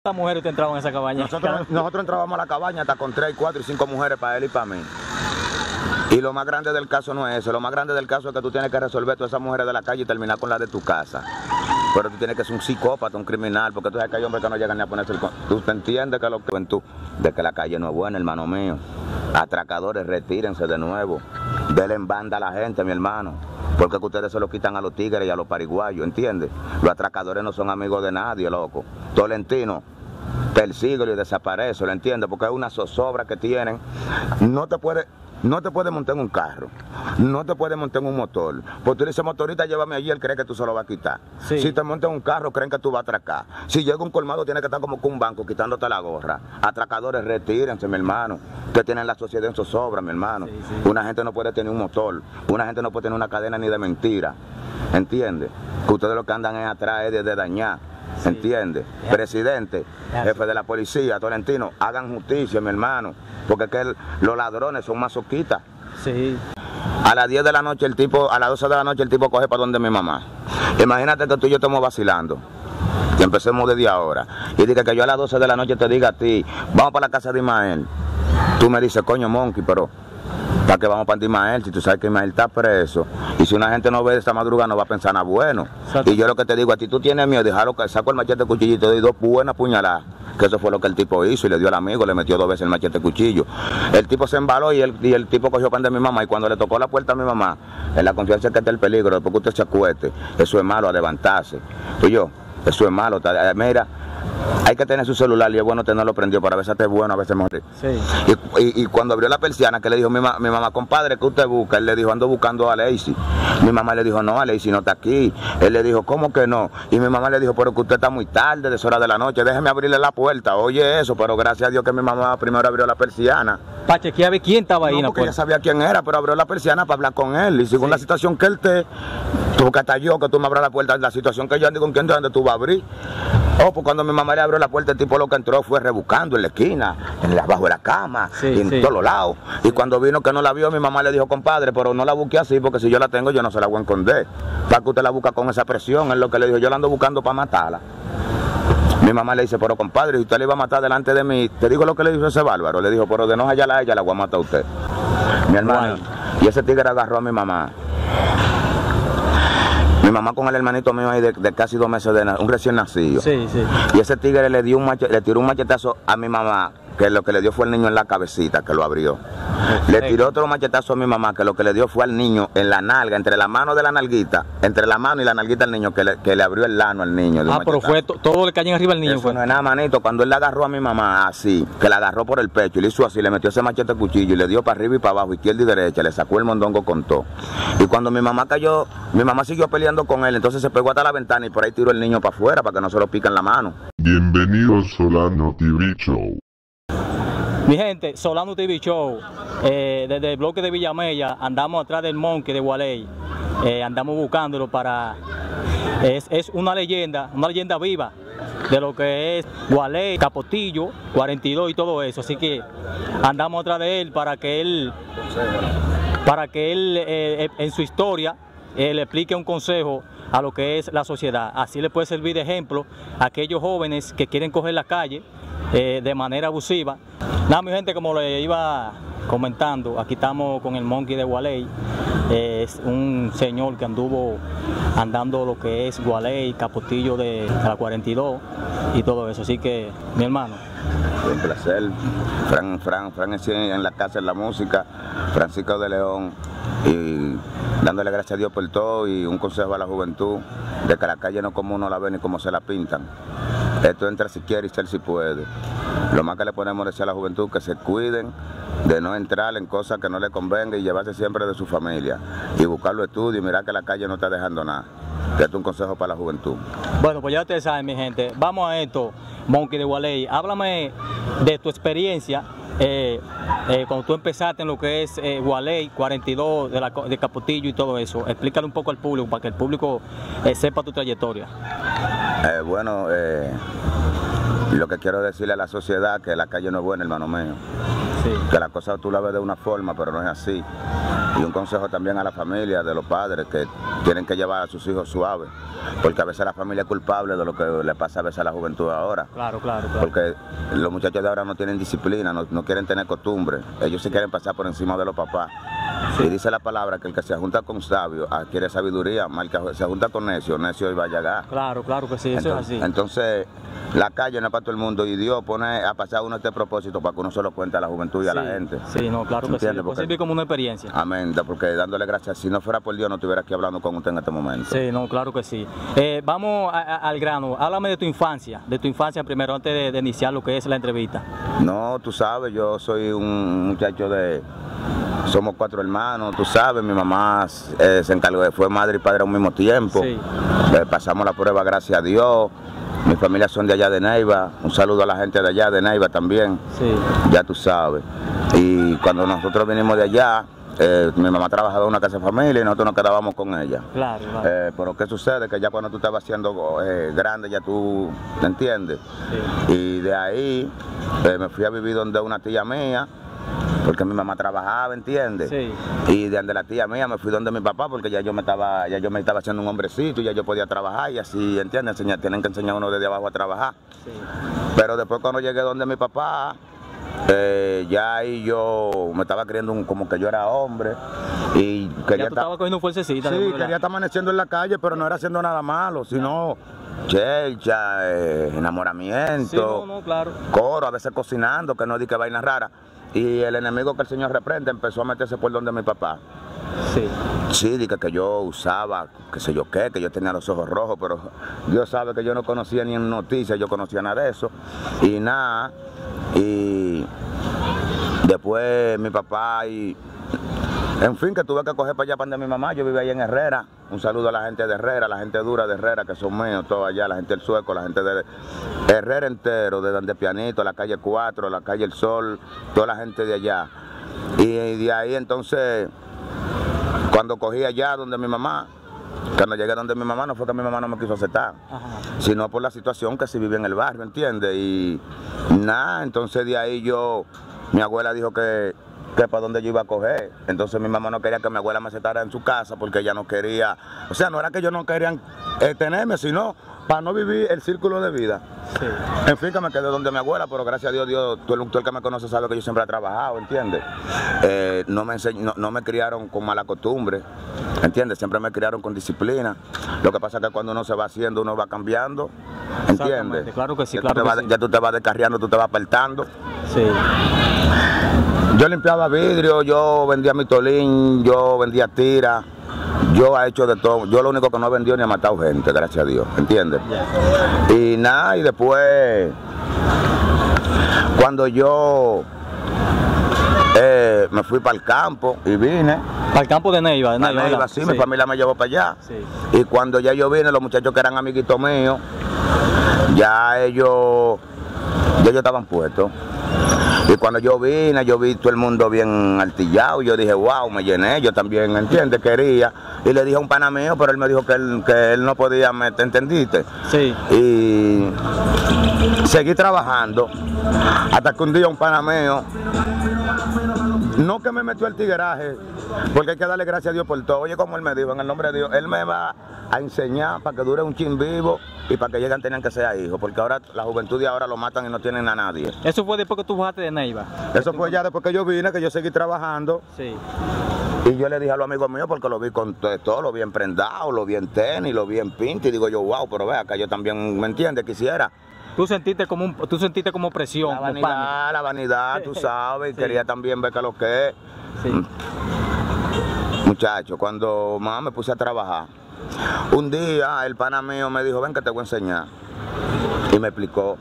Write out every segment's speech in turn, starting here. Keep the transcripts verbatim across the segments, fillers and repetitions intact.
¿Cuántas mujeres usted entraba en esa cabaña? Nosotros, nosotros entrábamos a la cabaña hasta con tres, cuatro y cinco mujeres para él y para mí. Y lo más grande del caso no es eso, lo más grande del caso es que tú tienes que resolver todas esas mujeres de la calle y terminar con las de tu casa. Pero tú tienes que ser un psicópata, un criminal, porque tú sabes que hay hombres que no llegan ni a ponerse el... Tú te entiendes que lo que tú, de que la calle no es buena, hermano mío. Atracadores, retírense de nuevo. Denle en banda a la gente, mi hermano. Porque que ustedes se lo quitan a los tigres y a los pariguayos, ¿entiendes? Los atracadores no son amigos de nadie, loco. Tolentino, persíguelo y desaparece, ¿lo entiendes? Porque es una zozobra que tienen. No te puede... No te puedes montar en un carro, no te puedes montar en un motor. Porque tú dices, motorista, llévame allí, él cree que tú se lo vas a quitar. Sí. Si te montas en un carro, creen que tú vas a atracar. Si llega un colmado, tiene que estar como con un banco, quitándote la gorra. Atracadores, retírense, mi hermano. Ustedes tienen la sociedad en zozobra, mi hermano. Sí, sí. Una gente no puede tener un motor, una gente no puede tener una cadena ni de mentira. ¿Entiendes? Que ustedes lo que andan es atrás es de, de dañar. Sí. ¿Entiende? Yeah. Presidente, yeah. Jefe de la policía, Tolentino, hagan justicia, mi hermano, porque es que el, los ladrones son masoquistas. Sí. A las diez de la noche el tipo, a las doce de la noche el tipo coge para donde mi mamá. Imagínate que tú y yo estamos vacilando. Y empecemos desde ahora. Y diga que yo a las doce de la noche te diga a ti, vamos para la casa de Ismael. Tú me dices, coño, Monkey, pero ¿para qué vamos para Ismael? Si tú sabes que Ismael está preso. Y si una gente no ve esta madrugada, no va a pensar nada bueno. Exacto. Y yo lo que te digo a ti, tú tienes miedo, dejarlo que saco el machete cuchillito y doy dos buenas puñaladas. Que eso fue lo que el tipo hizo y le dio al amigo, le metió dos veces el machete cuchillo. El tipo se embaló y el, y el tipo cogió pan de mi mamá. Y cuando le tocó la puerta a mi mamá, en la confianza que está el peligro, después que usted se acueste, eso es malo a levantarse. Y yo, eso es malo. Mira, hay que tener su celular y es bueno tenerlo prendido para a veces es bueno, a veces mejor. Sí. Y, y, y cuando abrió la persiana, que le dijo mi, ma, mi mamá, compadre, ¿qué usted busca? Él le dijo, ando buscando a Lacey. Mi mamá le dijo, no, a Lacey no está aquí. Él le dijo, ¿cómo que no? Y mi mamá le dijo, pero que usted está muy tarde, de horas de la noche, déjeme abrirle la puerta. Oye eso, pero gracias a Dios que mi mamá primero abrió la persiana. Para chequear a ver quién estaba ahí. No, porque ella sabía quién era, pero abrió la persiana para hablar con él. Y según sí. La situación que él te... Tú que hasta yo, que tú me abras la puerta, la situación que yo ando con quién de dónde tú vas a abrir. Oh, pues cuando mi mamá le abrió la puerta, el tipo lo que entró fue rebuscando en la esquina, en la, abajo de la cama, sí, y en sí. todos los lados. Sí. Y cuando vino que no la vio, mi mamá le dijo, compadre, pero no la busque así, porque si yo la tengo, yo no se la voy a esconder. Para que usted la busca con esa presión, es lo que le dijo, yo la ando buscando para matarla. Mi mamá le dice, pero compadre, si usted le iba a matar delante de mí, te digo lo que le dijo ese bárbaro. Le dijo, pero de no hallarla a ella, la voy a matar a usted. Mi hermano, y ese tigre agarró a mi mamá. Mi mamá con el hermanito mío ahí de, de casi dos meses de un recién nacido. Sí, sí. Y ese tigre le dio un machete, le tiró un machetazo a mi mamá, que lo que le dio fue el niño en la cabecita, que lo abrió. Le tiró otro machetazo a mi mamá, que lo que le dio fue al niño en la nalga, entre la mano de la nalguita, entre la mano y la nalguita del niño, que le, que le abrió el lano al niño. Ah, pero fue to, todo le cayó arriba al niño. Eso fue. No es nada, manito. Cuando él le agarró a mi mamá así, que la agarró por el pecho y le hizo así, le metió ese machete cuchillo y le dio para arriba y para abajo, izquierda y derecha, le sacó el mondongo con todo. Y cuando mi mamá cayó, mi mamá siguió peleando con él, entonces se pegó hasta la ventana y por ahí tiró el niño para afuera para que no se lo pican la mano. Bienvenidos a Solano T V Show. Mi gente, Solano T V Show, eh, desde el bloque de Villamella, andamos atrás del Monkey de Gualey, eh, andamos buscándolo para, es, es una leyenda, una leyenda viva de lo que es Gualey, Capotillo, cuarenta y dos y todo eso, así que andamos atrás de él para que él, para que él eh, en su historia eh, le explique un consejo a lo que es la sociedad, así le puede servir de ejemplo a aquellos jóvenes que quieren coger la calle eh, de manera abusiva. Nada, mi gente, como le iba comentando, aquí estamos con el Monkey de Gualey, eh, es un señor que anduvo andando lo que es Gualey, Capotillo de la cuarenta y dos y todo eso, así que mi hermano. Un placer, Fran, Fran, Fran es en la casa de la música, Francisco de León, y dándole gracias a Dios por todo y un consejo a la juventud, de que la calle no como uno la ve ni como se la pintan. Esto entra si quiere y ser si puede. Lo más que le ponemos decir a la juventud que se cuiden de no entrar en cosas que no le convenga y llevarse siempre de su familia y buscar los estudios y mirar que la calle no está dejando nada. Esto es un consejo para la juventud. Bueno, pues ya ustedes saben, mi gente, vamos a esto, Monkey de Gualey. Háblame de tu experiencia eh, eh, cuando tú empezaste en lo que es eh, Gualey, cuarenta y dos, de, la, de Capotillo y todo eso. Explícale un poco al público para que el público eh, sepa tu trayectoria. Eh, bueno, eh, lo que quiero decirle a la sociedad que la calle no es buena, hermano mío. Sí. Que la cosa tú la ves de una forma, pero no es así. Y un consejo también a la familia, de los padres, que tienen que llevar a sus hijos suaves, porque a veces la familia es culpable de lo que le pasa a veces a la juventud ahora. Claro, claro, claro. Porque los muchachos de ahora no tienen disciplina, no, no quieren tener costumbre, ellos sí quieren pasar por encima de los papás. Sí. Y dice la palabra que el que se junta con sabio adquiere sabiduría, mal que se junta con necio, necio iba a llegar. Claro, claro que sí, eso entonces, es así. Entonces, la calle no es para todo el mundo y Dios pone a pasar uno este propósito para que uno se lo cuente a la juventud y a sí, la gente. Sí, no, claro que sí, pues sirve como una experiencia. Amén, porque dándole gracias, si no fuera por Dios no estuviera aquí hablando con usted en este momento. Sí, no, claro que sí. Eh, vamos a, a, al grano, háblame de tu infancia, de tu infancia primero antes de, de iniciar lo que es la entrevista. No, tú sabes, yo soy un muchacho de... Somos cuatro hermanos, tú sabes, mi mamá eh, se encargó, fue madre y padre al mismo tiempo. Sí. Eh, pasamos la prueba, gracias a Dios. Mi familia son de allá de Neiva, un saludo a la gente de allá de Neiva también, sí. Ya tú sabes. Y cuando nosotros vinimos de allá, eh, mi mamá trabajaba en una casa de familia y nosotros nos quedábamos con ella. Claro, claro. Eh, pero ¿qué sucede? Que ya cuando tú estabas siendo eh, grande, ya tú, ¿me entiendes? Sí. Y de ahí eh, me fui a vivir donde una tía mía, porque mi mamá trabajaba, ¿entiendes? Sí. Y de donde la tía mía me fui donde mi papá, porque ya yo me estaba, ya yo me estaba haciendo un hombrecito y ya yo podía trabajar y así, ¿entiendes? Enseñar, tienen que enseñar a uno desde abajo a trabajar. Sí. Pero después cuando llegué donde mi papá, eh, ya ahí yo me estaba creyendo un, como que yo era hombre y quería ya tú estabas cogiendo fuercecita. Sí, quería estar amaneciendo en la calle, pero no era haciendo nada malo, sino chelcha, eh, enamoramiento, sí, no, no, claro. Coro, a veces cocinando, que no di que vaina rara. Y el enemigo que el Señor reprende empezó a meterse por donde mi papá. Sí. Sí, dije que yo usaba, qué sé yo qué, que yo tenía los ojos rojos, pero Dios sabe que yo no conocía ni en noticias, yo conocía nada de eso. Y nada, y después mi papá y... En fin, que tuve que coger para allá para donde mi mamá, yo vivía ahí en Herrera. Un saludo a la gente de Herrera, la gente dura de Herrera, que son míos, todos allá, la gente del Sueco, la gente de Herrera entero, de donde Pianito, la calle cuatro, la calle El Sol, toda la gente de allá. Y, y de ahí entonces, cuando cogí allá donde mi mamá, cuando llegué donde mi mamá, no fue que mi mamá no me quiso aceptar, ajá, sino por la situación que se vive en el barrio, ¿entiendes? Y nada, entonces de ahí yo, mi abuela dijo que... que para donde yo iba a coger. Entonces mi mamá no quería que mi abuela me aceptara en su casa porque ella no quería, o sea, no era que ellos no querían eh, tenerme, sino para no vivir el círculo de vida. Sí. En fin, que me quedé donde mi abuela, pero gracias a Dios, Dios, tú, tú el que me conoce sabe que yo siempre he trabajado, ¿entiendes? Eh, no, me enseñ, no, no me criaron con mala costumbre, ¿entiendes? Siempre me criaron con disciplina. Lo que pasa es que cuando uno se va haciendo, uno va cambiando, ¿entiendes? Claro que sí, ya claro tú que vas, sí. Ya tú te vas descarriando, tú te vas apartando. Sí. Yo limpiaba vidrio, yo vendía mi tolín, yo vendía tira, yo he hecho de todo. Yo lo único que no he vendido ni he matado gente, gracias a Dios, ¿entiendes? Yeah. Y nada, y después, cuando yo eh, me fui para el campo y vine. Para el campo de Neiva, de Neiva, Neiva sí, sí, mi familia me llevó para allá. Sí. Y cuando ya yo vine, los muchachos que eran amiguitos míos, ya ellos, ya ellos estaban puestos. Y cuando yo vine, yo vi todo el mundo bien artillado y yo dije, wow, me llené, yo también, ¿entiendes? Quería. Y le dije a un pana mío, pero él me dijo que él, que él no podía, ¿me entendiste? Sí. Y seguí trabajando hasta que un día un pana mío, no que me metió al tigueraje, porque hay que darle gracias a Dios por todo. Oye, como él me dijo, en el nombre de Dios, él me va a enseñar para que dure un chin vivo y para que lleguen tenían que ser hijos, porque ahora la juventud de ahora lo matan y no tienen a nadie. ¿Eso fue después que tú bajaste de Neiva? Eso fue ya después que yo vine, que yo seguí trabajando. Sí. Y yo le dije a los amigos míos, porque lo vi con todo, lo vi en prendado, lo vi en tenis, lo vi en pinta, y digo yo, wow, pero vea, que yo también, ¿me entiendes? Quisiera. Tú sentiste como un, tú sentiste como presión. La vanidad, la vanidad, tú sabes, y sí. Quería también ver que lo que es. Sí. Muchacho, cuando más me puse a trabajar, un día el pana mío me dijo, ven que te voy a enseñar. Y me explicó.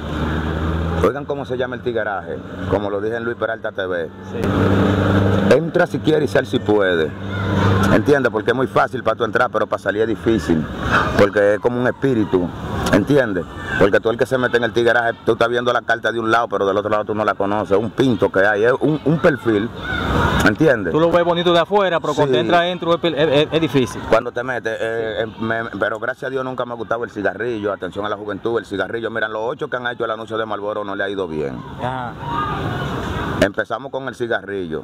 Oigan cómo se llama el tigueraje, como lo dije en Luis Peralta T V. Sí. Entra si quiere y sal si puede. ¿Entiendes? Porque es muy fácil para tú entrar, pero para salir es difícil. Porque es como un espíritu. ¿Entiendes? Porque tú el que se mete en el tigueraje, tú estás viendo la carta de un lado, pero del otro lado tú no la conoces. Es un pinto que hay, es un, un perfil. ¿Entiendes? Tú lo ves bonito de afuera, pero sí. Cuando entras dentro es, es, es difícil. Cuando te metes, eh, eh, me, pero gracias a Dios nunca me ha gustado el cigarrillo. Atención a la juventud, el cigarrillo. Miren, los ocho que han hecho el anuncio de Marlboro no le ha ido bien. Ajá. Empezamos con el cigarrillo.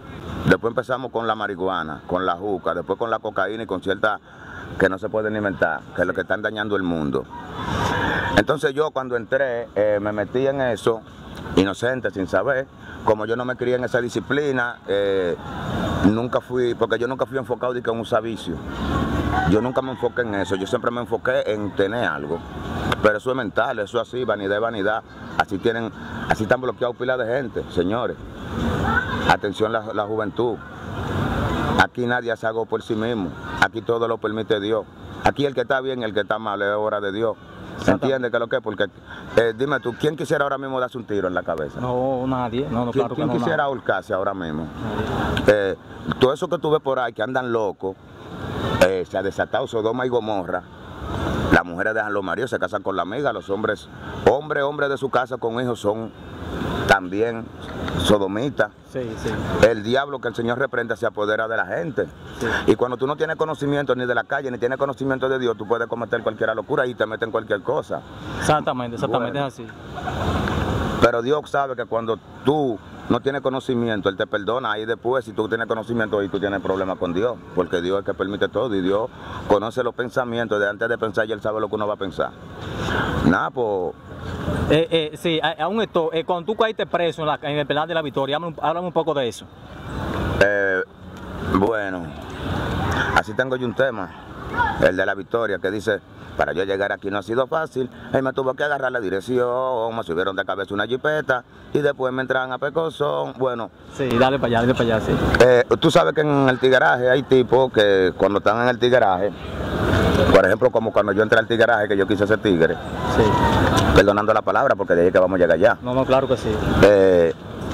después empezamos con la marihuana, con la juca, después con la cocaína y con ciertas que no se pueden inventar, que es lo que están dañando el mundo. Entonces yo cuando entré, eh, me metí en eso, inocente, sin saber, como yo no me crié en esa disciplina, eh, nunca fui, porque yo nunca fui enfocado de que en un vicio. Yo nunca me enfoqué en eso, yo siempre me enfoqué en tener algo. Pero eso es mental, eso es así, vanidad es vanidad. Así tienen, así están bloqueados pilas de gente, señores. Atención la, la juventud. Aquí nadie hace algo por sí mismo. Aquí todo lo permite Dios. Aquí el que está bien, el que está mal, es obra de Dios. ¿Se entiende que lo que es? Porque, eh, dime tú, ¿quién quisiera ahora mismo darse un tiro en la cabeza? No, nadie. No, no, ¿Quién, claro ¿quién que no, quisiera nadie. ahorcarse ahora mismo? Eh, todo eso que tú ves por ahí, que andan locos, eh, se ha desatado Sodoma y Gomorra. Las mujeres dejan los maridos, se casan con la amiga, los hombres, hombres, hombres de su casa con hijos son también sodomitas. Sí, sí. El diablo que el Señor reprende se apodera de la gente. Sí. Y cuando tú no tienes conocimiento ni de la calle, ni tienes conocimiento de Dios, tú puedes cometer cualquier locura y te meten cualquier cosa. Exactamente, exactamente Bueno. es así. Pero Dios sabe que cuando tú no tienes conocimiento, Él te perdona. Ahí después, si tú tienes conocimiento, ahí tú tienes problemas con Dios. Porque Dios es el que permite todo. Y Dios conoce los pensamientos. De antes de pensar, y Él sabe lo que uno va a pensar. Nada, pues... Eh, eh, sí, a- aún esto, eh, cuando tú caíste preso en, la, en el penal de la Victoria, háblame, un- háblame un poco de eso. Eh, bueno, así tengo yo un tema, el de la Victoria, que dice, para yo llegar aquí no ha sido fácil, él me tuvo que agarrar la dirección, me subieron de cabeza una jipeta y después me entraban a Pecozón. Bueno, Sí, dale para allá, dale para allá, sí. eh, tú sabes que en el tigueraje hay tipos que cuando están en el tigueraje, por ejemplo, como cuando yo entré al tigueraje, que yo quise ser tigre, Sí. perdonando la palabra porque de ahí es que vamos a llegar allá. No, no, claro que sí. Eh,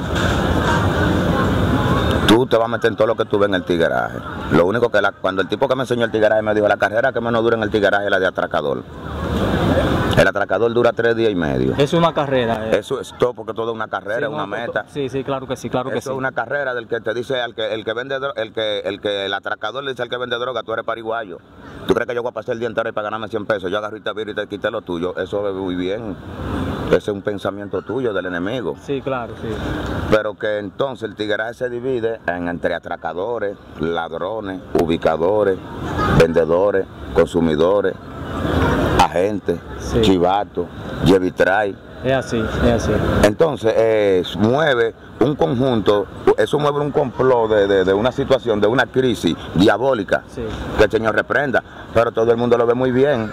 tú te vas a meter en todo lo que tú ves en el tigueraje. Lo único que la, cuando el tipo que me enseñó el tigueraje me dijo, la carrera que menos dura en el tigueraje es la de atracador. El atracador dura tres días y medio. Es una carrera. eh. Eso es todo, porque todo es una carrera, Sí, es una no, to- meta. Sí, sí, claro que sí, claro que Eso sí. es una carrera del que te dice, el que, el que vende dro- el que, el que el atracador le dice al que vende droga, tú eres pariguayo. ¿Tú crees que yo voy a pasar el día entero y para ganarme cien pesos? Yo agarro y te viro y te quité lo tuyo. Eso es muy bien. Ese es un pensamiento tuyo del enemigo. Sí, claro, sí. Pero que entonces el tigueraje se divide en entre atracadores, ladrones, ubicadores, vendedores, consumidores, agentes, Sí. chivatos, llevitray. Es así, es así. Entonces eh, mueve un conjunto, eso mueve un complot de, de, de una situación, de una crisis diabólica, Sí. que el Señor reprenda, pero todo el mundo lo ve muy bien.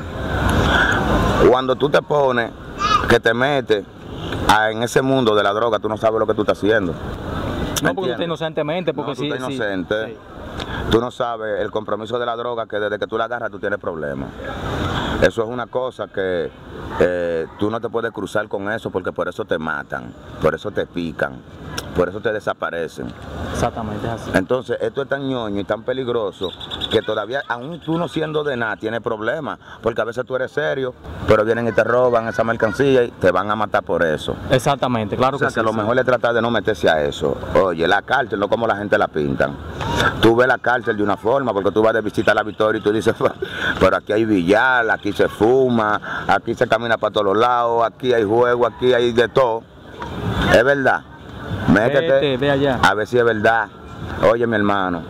Cuando tú te pones, que te metes a- en ese mundo de la droga, tú no sabes lo que tú estás haciendo. No, porque tú ¿Entiendes? estás inocentemente, porque No, tú sí, estás sí, inocente. sí. Tú no sabes el compromiso de la droga, que desde que tú la agarras tú tienes problemas. Eso es una cosa que eh, tú no te puedes cruzar con eso, porque por eso te matan, por eso te pican, por eso te desaparecen. Exactamente, es así. Entonces esto es tan ñoño y tan peligroso que todavía, aún tú no siendo de nada, tienes problemas, porque a veces tú eres serio, pero vienen y te roban esa mercancía y te van a matar por eso. Exactamente, claro O sea, que que sí. lo sí. mejor es tratar de no meterse a eso. Oye, la cárcel, no como la gente la pintan. Tú ves la cárcel de una forma, porque tú vas de visita a la Victoria y tú dices, pero aquí hay billar, aquí se fuma, aquí se camina para todos los lados, aquí hay juego, aquí hay de todo. Es verdad. Métete, Vete, ve allá. a ver si es verdad. Oye, mi hermano,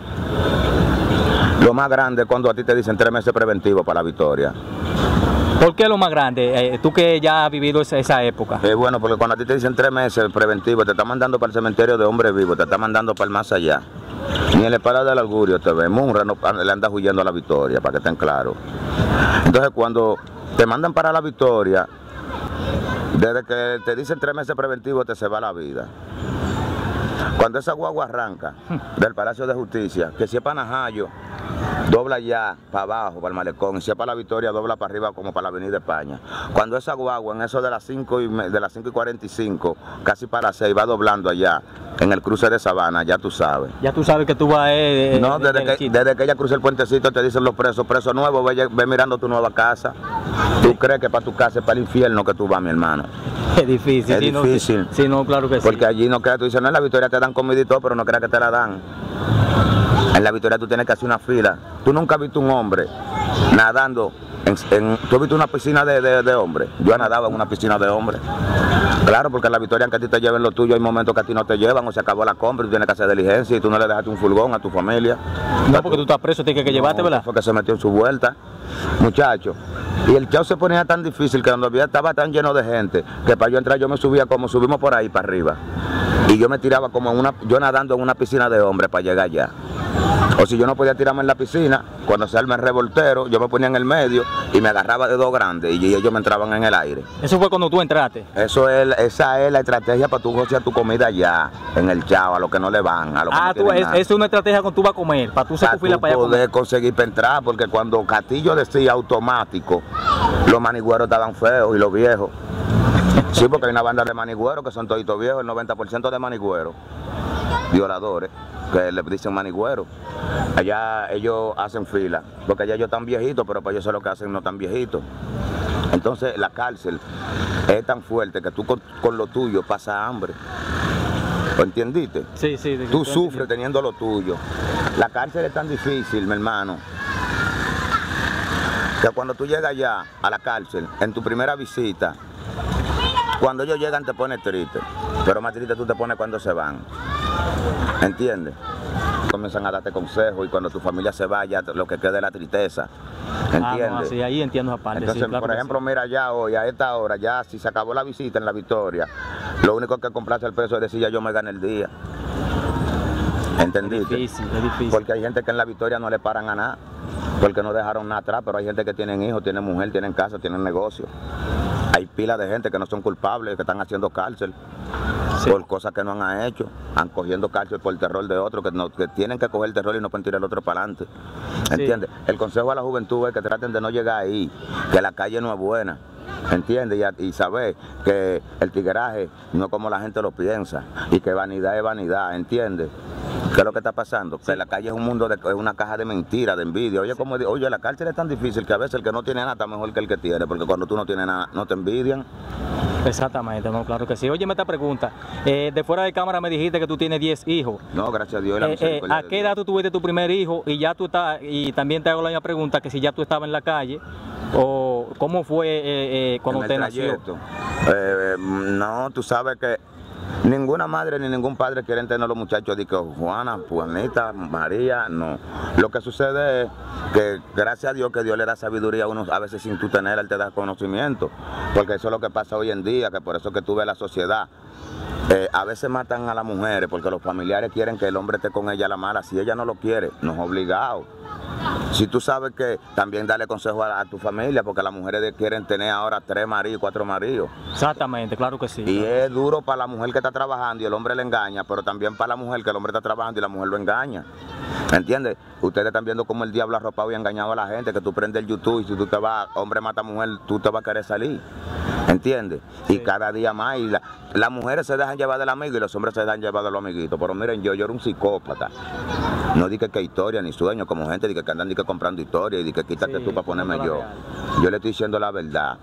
lo más grande es cuando a ti te dicen tres meses preventivos para la Victoria. ¿Por qué lo más grande? Eh, tú que ya has vivido esa, esa época. Es bueno, porque cuando a ti te dicen tres meses preventivos, te están mandando para el cementerio de hombres vivos, te están mandando para el más allá. Ni en la espada del augurio te ve. Munra no, le anda huyendo a la Victoria, para que estén claros. Entonces, cuando te mandan para la Victoria, desde que te dicen tres meses preventivos, te se va la vida. Cuando esa guagua arranca del Palacio de Justicia, que si es para Najayo, dobla ya para abajo, para el malecón, y si es para la Victoria, dobla para arriba como para la Avenida España. Cuando esa guagua, en eso de las cinco y, de las cinco y cuarenta y cinco, casi para las seis, va doblando allá, en el cruce de Sabana, ya tú sabes. Ya tú sabes que tú vas... Eh, No, de- desde que, derechito. desde que ella cruza el puentecito te dicen los presos, preso nuevo, ve, ve mirando tu nueva casa. Tú crees que para tu casa es para el infierno que tú vas, mi hermano. Es difícil. Es sí, no, difícil. sí, no, claro que sí. Porque allí no creas, tú dices, no, en la Victoria te dan comida y todo, pero no creas que te la dan. En la Victoria tú tienes que hacer una fila. Tú nunca has visto un hombre nadando. En, en- ¿Tú has visto una piscina de, de, de hombres? Yo nadaba en una piscina de hombres. Claro, porque en la Victoria, aunque a ti te lleven lo tuyo, hay momentos que a ti no te llevan o se acabó la compra y tú tienes que hacer diligencia y tú no le dejaste un furgón a tu familia. No, porque tú estás preso, tienes que, que llevarte, no, ¿verdad? Fue que se metió en su vuelta, muchacho. Y el chao se ponía tan difícil que cuando había, estaba tan lleno de gente que para yo entrar yo me subía como subimos por ahí para arriba. Y yo me tiraba como en una, yo nadando en una piscina de hombres para llegar allá. O si yo no podía tirarme en la piscina, cuando se arma el revoltero, yo me ponía en el medio y me agarraba de dos grandes y ellos me entraban en el aire. Eso fue cuando tú entraste. Eso es, esa es la estrategia para tú gocear tu comida allá, en el chao, a los que no le van, a los Ah, que no tú, es, nada. es una estrategia cuando tú vas a comer, para tú hacer Para tu fila tú para allá a poder comer. conseguir para entrar, porque cuando Castillo decía automático, los manigüeros estaban feos y los viejos. Sí, porque hay una banda de manigüeros que son toditos viejos, el noventa por ciento de manigüeros, violadores, que les dicen manigüeros. Allá ellos hacen fila, porque allá ellos están viejitos, pero para ellos eso es lo que hacen, no están viejitos. Entonces la cárcel es tan fuerte que tú con, con lo tuyo pasas hambre. ¿Lo entendiste? Sí, sí. de- Tú de- sufres teniendo lo tuyo. La cárcel es tan difícil, mi hermano, que cuando tú llegas allá a la cárcel, en tu primera visita, cuando ellos llegan te pones triste, pero más triste tú te pones cuando se van. ¿Entiendes? Comienzan a darte consejos y cuando tu familia se vaya, lo que queda es la tristeza. ¿Entiendes? Ah, no, sí, ahí entiendo esa parte. Entonces, sí, claro por que ejemplo, sí. mira ya hoy, a esta hora, ya si se acabó la visita en la Victoria, lo único que compraste el precio es decir, ya yo me gané el día. ¿Entendiste? Es difícil, es difícil. Porque hay gente que en la Victoria no le paran a nada, porque no dejaron nada atrás, pero hay gente que tienen hijos, tienen mujer, tienen casa, tienen negocio. Hay pilas de gente que no son culpables, que están haciendo cárcel Sí. por cosas que no han hecho, han cogiendo cárcel por el terror de otros, que, no, que tienen que coger el terror y no pueden tirar el otro para adelante. ¿Entiendes? El consejo a la juventud es que traten de no llegar ahí, que la calle no es buena. ¿Entiendes? Y, a- y saber que el tigueraje no es como la gente lo piensa y que vanidad es vanidad, ¿entiendes? ¿Qué es lo que está pasando? Que la calle es un mundo, de, es una caja de mentiras, de envidia. Oye, como, di- oye, la cárcel es tan difícil que a veces el que no tiene nada está mejor que el que tiene, porque cuando tú no tienes nada, no te envidian. Exactamente, no, claro que sí. Oye, esta pregunta. Eh, de fuera de cámara me dijiste que tú tienes diez hijos. No, gracias a Dios. y la Eh, eh, misericordia ¿A de qué Dios. edad tú tuviste tu primer hijo y ya tú estás, y también te hago la misma pregunta, que si ya tú estabas en la calle o cómo fue eh, eh, cuando En usted el nació? trayecto. Eh, no, tú sabes que ninguna madre ni ningún padre quieren tener a los muchachos de que Juana, Juanita, María, no. Lo que sucede es que gracias a Dios que Dios le da sabiduría a uno, a veces sin tú tener, Él te da conocimiento, porque eso es lo que pasa hoy en día, que por eso que tú ves la sociedad. Eh, a veces matan a las mujeres porque los familiares quieren que el hombre esté con ella a la mala. Si ella no lo quiere, no es obligado. Si tú sabes que también darle consejo a, a tu familia, porque las mujeres de- quieren tener ahora tres maridos, cuatro maridos. Exactamente, claro que sí. Y es duro para la mujer que está trabajando y el hombre le engaña, pero también para la mujer que el hombre está trabajando y la mujer lo engaña. ¿Entiendes? Ustedes están viendo cómo el diablo ha arropado y ha engañado a la gente, que tú prendes el YouTube y si tú te vas, hombre mata mujer, tú te vas a querer salir. ¿Entiendes? Y Sí. cada día más, y la- las mujeres se dejan llevar del amigo y los hombres se dejan llevar de los amiguitos. Pero miren, yo, yo era un psicópata. No dije que historia ni sueño, como gente di que andan di que comprando historia y di que quítate Sí, tú para ponerme no la yo. real. Yo le estoy diciendo la verdad.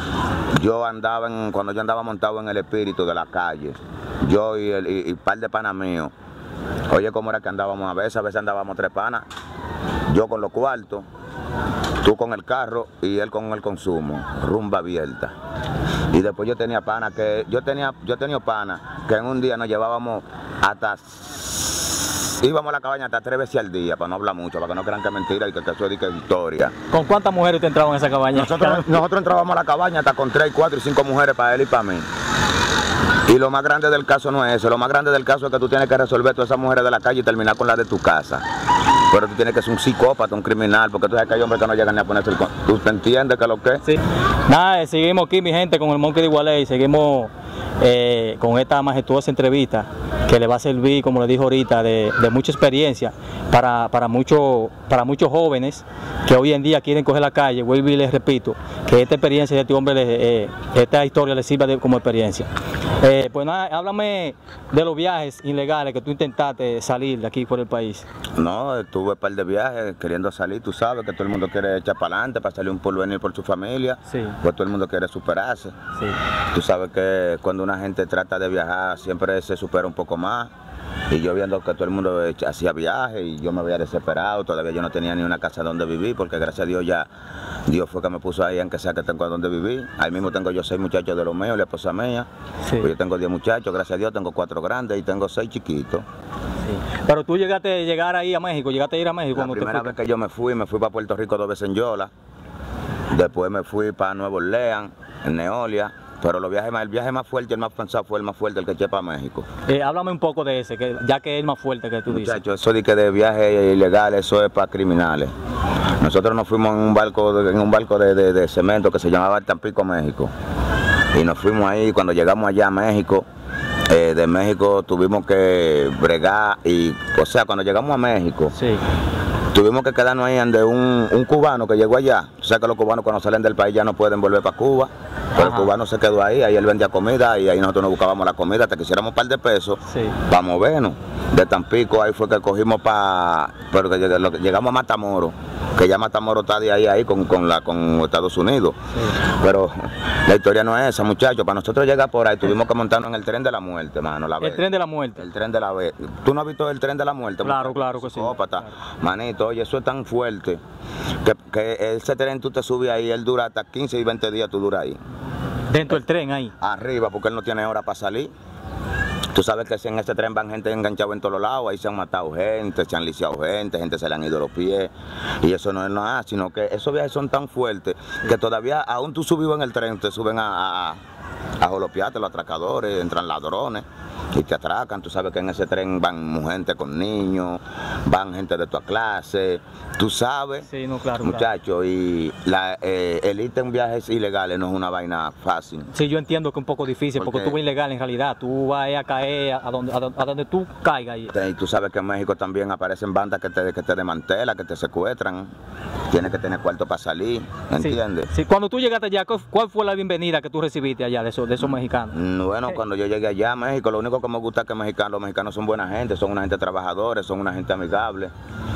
Yo andaba, en, cuando yo andaba montado en el espíritu de la calle, yo y el y, y par de panas míos, oye cómo era que andábamos a veces, a veces andábamos tres panas, yo con los cuartos, tú con el carro y él con el consumo, rumba abierta. Y después yo tenía pana que, yo tenía, yo tenía pana que en un día nos llevábamos hasta, íbamos a la cabaña hasta tres veces al día, para no hablar mucho, para que no crean que es mentira y que, que eso es de que historia. ¿Con cuántas mujeres usted entraba en esa cabaña? Nosotros, nosotros entrábamos a la cabaña hasta con tres, cuatro y cinco mujeres para él y para mí. Y lo más grande del caso no es eso, lo más grande del caso es que tú tienes que resolver todas esas mujeres de la calle y terminar con las de tu casa. Pero tú tienes que ser un psicópata, un criminal, porque tú sabes que hay hombres que no llegan ni a ponerse el... con- ¿Tú te entiendes que lo que es? Sí. Nada, eh, seguimos aquí, mi gente, con el Monkey de Igualey. Seguimos eh, con esta majestuosa entrevista que le va a servir, como le dijo ahorita, de, de mucha experiencia para, para, mucho, para muchos jóvenes que hoy en día quieren coger la calle. Vuelvo y les repito que esta experiencia de este hombre, les, eh, esta historia les sirva de- como experiencia. Eh, pues nada, háblame de los viajes ilegales que tú intentaste salir de aquí por el país. No, tuve un par de viajes queriendo salir, tú sabes que todo el mundo quiere echar para adelante, para salir un porvenir por su familia, Sí. pues todo el mundo quiere superarse. Sí. Tú sabes que cuando una gente trata de viajar siempre se supera un poco más. Y yo viendo que todo el mundo hacía viajes y yo me había desesperado, todavía yo no tenía ni una casa donde vivir porque gracias a Dios ya, Dios fue que me puso ahí, aunque sea que tengo a donde vivir. Ahí mismo tengo yo seis muchachos de los míos, la esposa mía. Sí. Pues yo tengo diez muchachos, gracias a Dios, tengo cuatro grandes y tengo seis chiquitos. Sí. Pero tú llegaste a llegar ahí a México, llegaste a ir a México. La primera vez que yo me fui, me fui para Puerto Rico dos veces en Yola. Después me fui para Nueva Orleans, en Neolia. Pero los viajes más, el viaje más fuerte, el más pensado fue el más fuerte, el que eché para México. Eh, háblame un poco de ese, que, ya que es el más fuerte que tú dices. Muchachos, eso de que de viaje ilegal, eso es para criminales. Nosotros nos fuimos en un barco, de, en un barco de, de, de cemento que se llamaba el Tampico, México. Y nos fuimos ahí, cuando llegamos allá a México, eh, de México tuvimos que bregar y, o sea, cuando llegamos a México, sí. Tuvimos que quedarnos ahí ante un, un cubano que llegó allá. O sea que los cubanos cuando salen del país ya no pueden volver para Cuba. Pero Ajá. el cubano se quedó ahí, ahí él vendía comida y ahí nosotros nos buscábamos la comida hasta que hiciéramos un par de pesos sí. para movernos. De Tampico ahí fue que cogimos para, pero que llegamos a Matamoros, que ya Matamoros está de ahí ahí con, con, la, con Estados Unidos. Sí. Pero la historia no es esa, muchachos. Para nosotros llegar por ahí tuvimos que montarnos en el tren de la muerte, mano. La el tren de la muerte. El tren de la vez. ¿Tú no has visto el tren de la muerte? Claro, claro que sí. Claro. Manito, oye, eso es tan fuerte que, que ese tren tú te subes ahí, él dura hasta quince y veinte días, tú duras ahí. ¿Dentro del tren ahí? Arriba, porque él no tiene hora para salir. Tú sabes que en este tren van gente enganchada en todos lados, ahí se han matado gente, se han lisiado gente, gente se le han ido los pies. Y eso no es nada, sino que esos viajes son tan fuertes que todavía, aún tú subido en el tren, te suben a, a, a jolopearte los atracadores, entran ladrones y te atracan. Tú sabes que en ese tren van gente con niños, van gente de tu clase, tú sabes, sí, no, claro, muchachos, claro. Y la, eh, el irte en viajes ilegales no es una vaina fácil. Sí, yo entiendo que es un poco difícil, porque, porque tú vas ilegal en realidad, tú vas a caer a donde, a donde, a donde tú caigas. Ahí. Y tú sabes que en México también aparecen bandas que te, que te desmantelan, que te secuestran, tienes que tener cuarto para salir, ¿entiendes? Sí, sí. Cuando tú llegaste allá, ¿cuál fue la bienvenida que tú recibiste allá de esos, de esos mexicanos? Bueno, cuando yo llegué allá a México, lo único que me gusta es que mexicanos, los mexicanos son buena gente, son una gente trabajadora, son una gente amigable.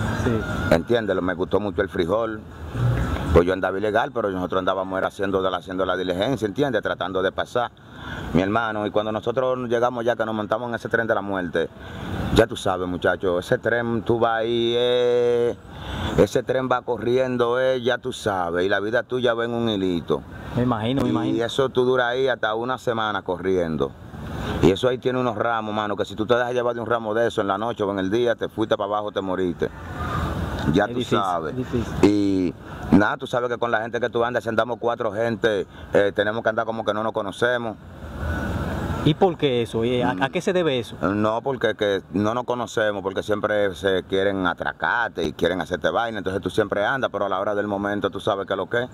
Sí. ¿Entiendes? Me gustó mucho el frijol. Pues yo andaba ilegal, pero nosotros andábamos era haciendo, haciendo la diligencia, ¿entiendes? Tratando de pasar, mi hermano. Y cuando nosotros llegamos ya, que nos montamos en ese tren de la muerte, ya tú sabes, muchachos, ese tren, tú vas ahí, eh, ese tren va corriendo, eh, ya tú sabes, y la vida tuya va en un hilito. Me imagino, me y imagino. Y eso tú duras ahí hasta una semana corriendo. Y eso ahí tiene unos ramos, mano, que si tú te dejas llevar de un ramo de eso en la noche o en el día, te fuiste para abajo, te moriste. Ya es tú difícil, sabes. Y nada, tú sabes que con la gente que tú andas, si andamos cuatro gente, eh, tenemos que andar como que no nos conocemos. ¿Y por qué eso? ¿A, a qué se debe eso? No, porque que no nos conocemos, porque siempre se quieren atracarte y quieren hacerte vaina, entonces tú siempre andas, pero a la hora del momento tú sabes que es lo que es.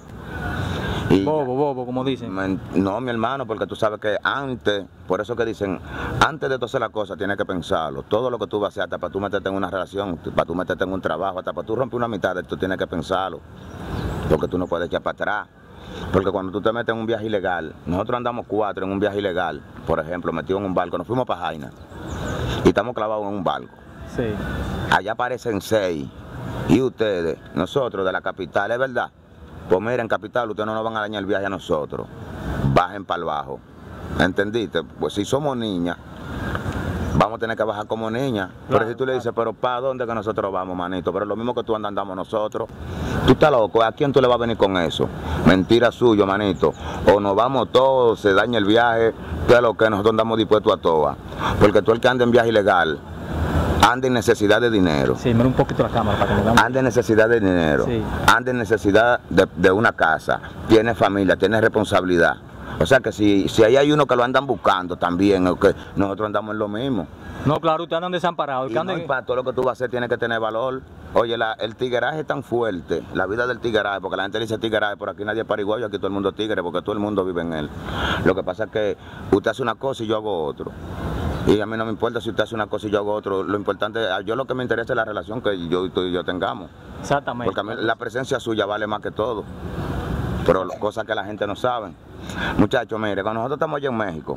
Y bobo, bobo, como dicen. No, mi hermano, porque tú sabes que antes, por eso que dicen, antes de tú hacer la cosa tienes que pensarlo. Todo lo que tú vas a hacer, hasta para tú meterte en una relación, para tú meterte en un trabajo, hasta para tú romper una mitad, tú tienes que pensarlo. Porque tú no puedes echar para atrás. Porque cuando tú te metes en un viaje ilegal, nosotros andamos cuatro en un viaje ilegal, por ejemplo, metidos en un barco, nos fuimos para Jaina y estamos clavados en un barco. Sí. Allá aparecen seis y ustedes, nosotros de la capital, ¿es verdad? Pues miren, capital, ustedes no nos van a dañar el viaje a nosotros. Bajen para el bajo. ¿Entendiste? Pues si somos niñas, vamos a tener que bajar como niñas. Claro, pero si tú le dices, pero ¿para dónde que nosotros vamos, manito? Pero lo mismo que tú andas, andamos nosotros. Tú estás loco, ¿a quién tú le vas a venir con eso? Mentira suyo, manito. O nos vamos todos, se daña el viaje, que es lo que nosotros andamos dispuestos a todas. Porque tú el que anda en viaje ilegal, anda en necesidad de dinero. Sí, mira un poquito la cámara para que me vean. Anda en necesidad de dinero. Sí. Anda en necesidad de, de una casa. Tiene familia, tiene responsabilidad. O sea que si, si ahí hay uno que lo andan buscando también, okay, nosotros andamos en lo mismo. No, claro, ustedes andan desamparados. Y no, y para todo lo que tú vas a hacer tiene que tener valor. Oye, la, el tigueraje es tan fuerte, la vida del tigueraje, porque la gente dice tigueraje, por aquí nadie es pariguayo, aquí todo el mundo es tigre, porque todo el mundo vive en él. Lo que pasa es que usted hace una cosa y yo hago otro. Y a mí no me importa si usted hace una cosa y yo hago otro. Lo importante, yo lo que me interesa es la relación que yo y tú y yo tengamos. Exactamente. Porque a mí la presencia suya vale más que todo. Pero cosas que la gente no sabe. Muchachos, mire, cuando nosotros estamos allá en México,